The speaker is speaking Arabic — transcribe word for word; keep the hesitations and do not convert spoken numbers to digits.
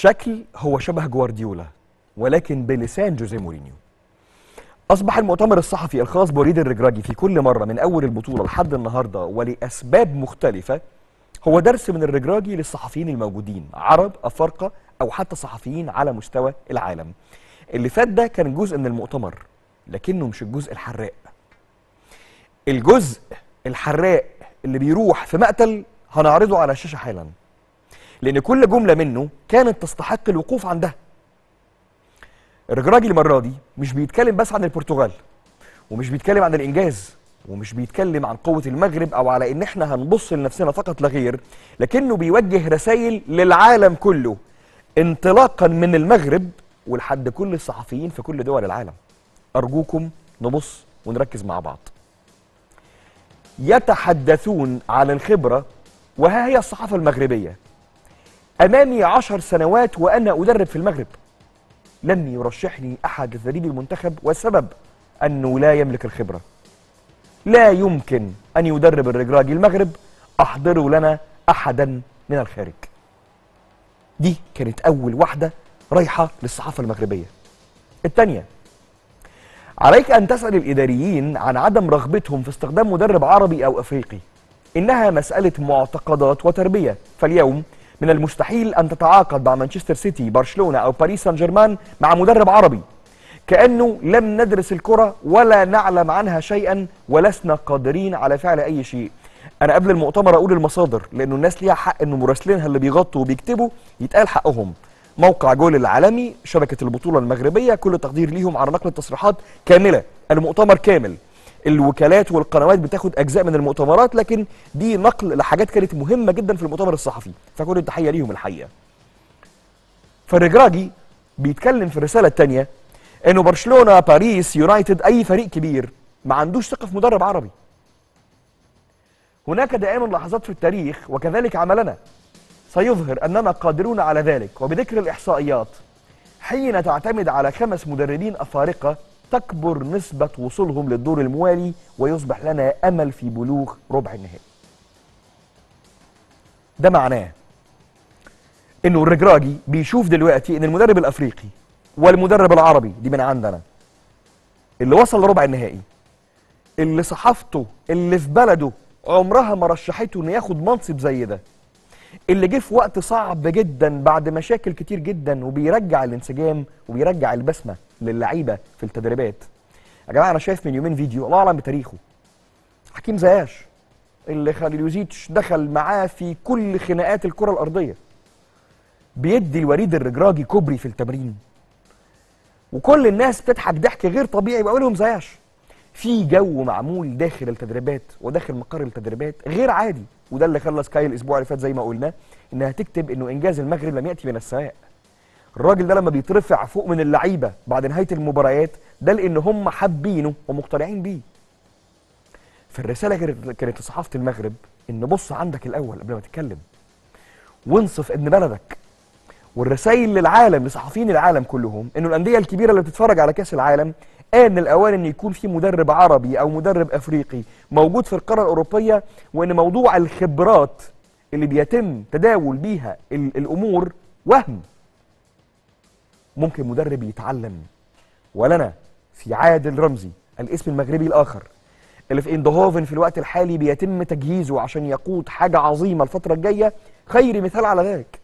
شكل هو شبه جوارديولا ولكن بلسان جوزيه مورينيو. أصبح المؤتمر الصحفي الخاص بوليد الرجراجي في كل مرة من أول البطولة لحد النهاردة ولأسباب مختلفة هو درس من الرجراجي للصحفيين الموجودين، عرب، أفارقة، أو حتى صحفيين على مستوى العالم. اللي فات ده كان جزء من المؤتمر لكنه مش الجزء الحراق. الجزء الحراق اللي بيروح في مقتل هنعرضه على الشاشة حالا، لأن كل جملة منه كانت تستحق الوقوف عندها. الرجراجي المرة دي مش بيتكلم بس عن البرتغال، ومش بيتكلم عن الإنجاز، ومش بيتكلم عن قوة المغرب أو على إن إحنا هنبص لنفسنا فقط لا غير، لكنه بيوجه رسائل للعالم كله انطلاقا من المغرب ولحد كل الصحفيين في كل دول العالم. أرجوكم نبص ونركز مع بعض. يتحدثون عن الخبرة وها هي الصحافة المغربية. أمامي عشر سنوات وأنا أدرب في المغرب، لم يرشحني أحد لتدريب المنتخب والسبب أنه لا يملك الخبرة. لا يمكن أن يدرب الرجراجي المغرب، أحضروا لنا أحدا من الخارج. دي كانت أول واحدة رايحة للصحافة المغربية. الثانية، عليك أن تسأل الإداريين عن عدم رغبتهم في استخدام مدرب عربي أو أفريقي. إنها مسألة معتقدات وتربية، فاليوم من المستحيل أن تتعاقد مع مانشستر سيتي، برشلونة أو باريس سان جيرمان مع مدرب عربي، كأنه لم ندرس الكرة ولا نعلم عنها شيئا ولسنا قادرين على فعل أي شيء. أنا قبل المؤتمر أقول المصادر، لأنه الناس ليها حق إنه مراسلينها اللي بيغطوا وبيكتبوا يتقال حقهم. موقع جول العالمي، شبكة البطولة المغربية، كل تقدير ليهم على نقل التصريحات كاملة، المؤتمر كامل. الوكالات والقنوات بتاخد أجزاء من المؤتمرات، لكن دي نقل لحاجات كانت مهمة جدا في المؤتمر الصحفي، فكل التحية ليهم الحقيقة. فالرجراجي بيتكلم في الرسالة الثانية إنه برشلونة، باريس، يونايتد، أي فريق كبير ما عندوش ثقة في مدرب عربي. هناك دائما لحظات في التاريخ وكذلك عملنا سيظهر أننا قادرون على ذلك. وبذكر الإحصائيات، حين تعتمد على خمس مدربين أفارقة تكبر نسبة وصولهم للدور الموالي ويصبح لنا أمل في بلوغ ربع النهائي. ده معناه إنه الرجراجي بيشوف دلوقتي إن المدرب الأفريقي والمدرب العربي دي من عندنا اللي وصل لربع النهائي، اللي صحافته اللي في بلده عمرها ما رشحته إنه ياخد منصب زي ده، اللي جه في وقت صعب جدا بعد مشاكل كتير جدا وبيرجع الانسجام وبيرجع البسمه للعيبه في التدريبات. يا جماعه انا شايف من يومين فيديو الله اعلم بتاريخه، حكيم زياش اللي خليلوزيتش دخل معاه في كل خناقات الكره الارضيه، بيدي الوليد الرجراجي كوبري في التمرين، وكل الناس بتضحك ضحك غير طبيعي. بقول لهم زياش في جو معمول داخل التدريبات وداخل مقر التدريبات غير عادي، وده اللي خلى سكاي الاسبوع اللي فات زي ما قلنا انها تكتب انه انجاز المغرب لم ياتي من السماء. الراجل ده لما بيترفع فوق من اللعيبه بعد نهايه المباريات ده لان هم حابينه ومقتنعين بيه. فالرساله كانت لصحافه المغرب ان بص عندك الاول قبل ما تتكلم، وانصف ابن بلدك. والرسائل للعالم، لصحفيين العالم كلهم، انه الانديه الكبيره اللي بتتفرج على كاس العالم آن الأوان أن يكون في مدرب عربي أو مدرب أفريقي موجود في القارة الأوروبية، وأن موضوع الخبرات اللي بيتم تداول بيها الأمور وهم. ممكن مدرب يتعلم. ولنا في عادل رمزي الاسم المغربي الآخر اللي في ايندهوفن في الوقت الحالي بيتم تجهيزه عشان يقود حاجة عظيمة الفترة الجاية، خير مثال على ذلك.